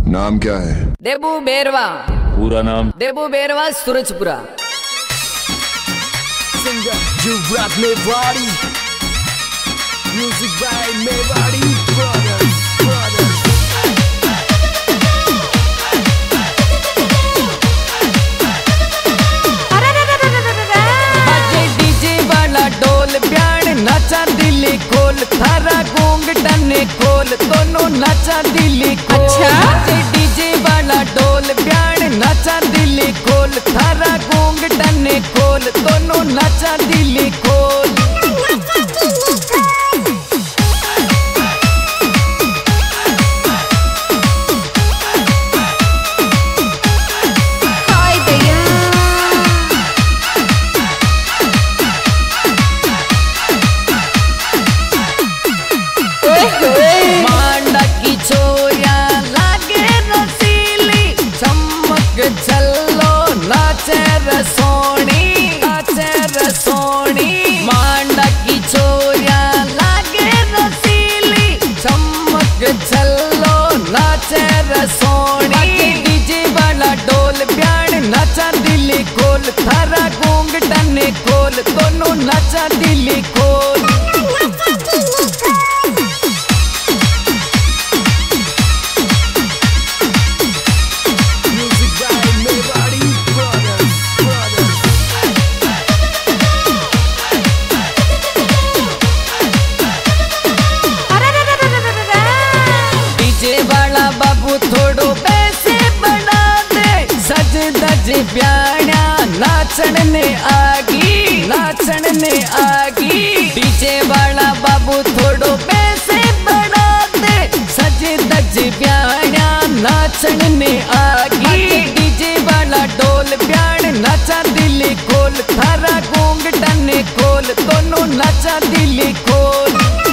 नाम क्या है? देबू बेरवा। पूरा नाम? Debu Berwa Surajpura. Singer Yuvraj Mewari, music by Mewari Brothers. बाजे डीजे वाला ढोल ब्याण नाचा दिली खोल थारा गूंग टने खोल दोनों नाचा दिली खोल। अच्छा बाजे डीजे वाला ढोल ब्याण नाचा दिली खोल थारा गूंग टने खोल दोनों नाचा दिली खोल। मांडा की छोरिया लागे रसीली चमक चलो नाचे रसोनी नाचे रसोनी। मांडा की छोरिया लागे रसीली चमक चलो नाचे रसोनी। डीजे वाला ढोल ब्याण नाचा दिली खोल थारा गूंग टने खोल दोनों नाचा दिली खोल। बाबू थोड़ो पैसे बना दे सज दज ब्याणा नाचन ने आगी नाचन ने आगी। डीजे वाला बाबू थोड़ो पैसे बना दे सज दज ब्याणा नाचन ने आगी। डीजे वाला ढोल ब्याण नाचा दिली खोल थारा गूंग टने खोल दोनों नाचा दिली खोल।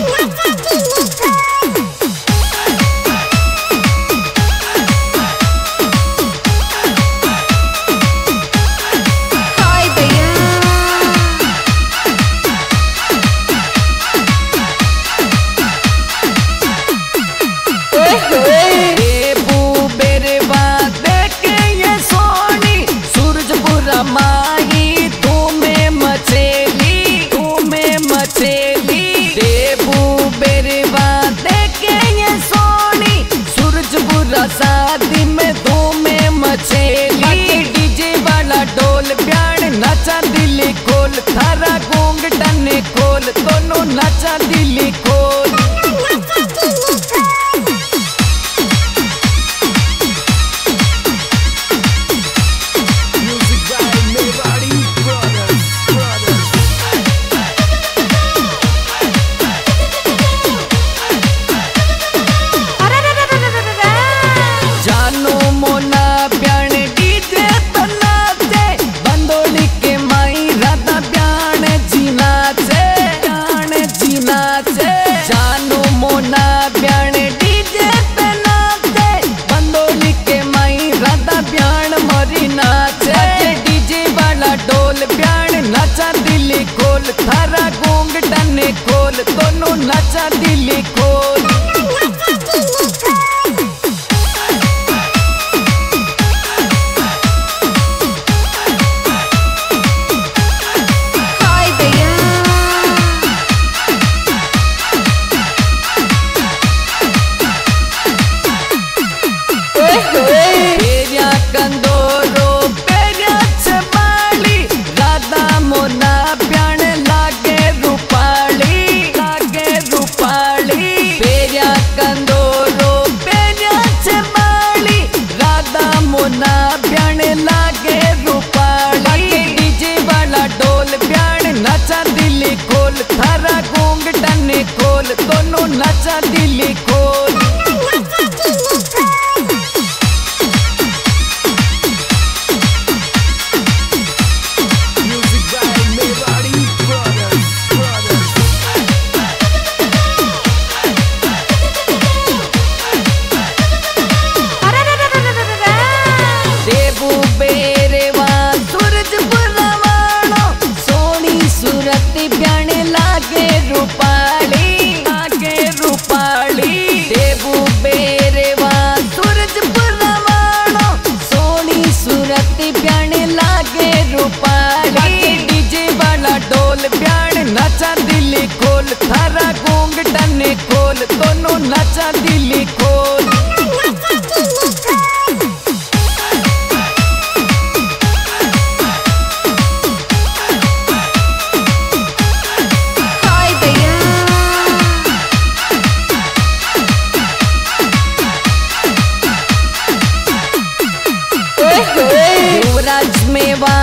माही तुम्हें मचेली तुम्हें मचेली। देबू बेरवा देखे ये सोनी सूरजपुरा शादी में तुम्हें मचेली। डीजे वाला ढोल ब्याण नाचा दिली खोल थारा गूंग टने खोल दोनों नाचा दिली खोल। नाचा दिली खोल थारा गूंग टने खोल दोनों नाचा दिली खोल। नाचा दिली खोल थारा गूंग टने खोल दोनों नाचा दिली खोल। दिल खोल। युवराज मेवाड़ी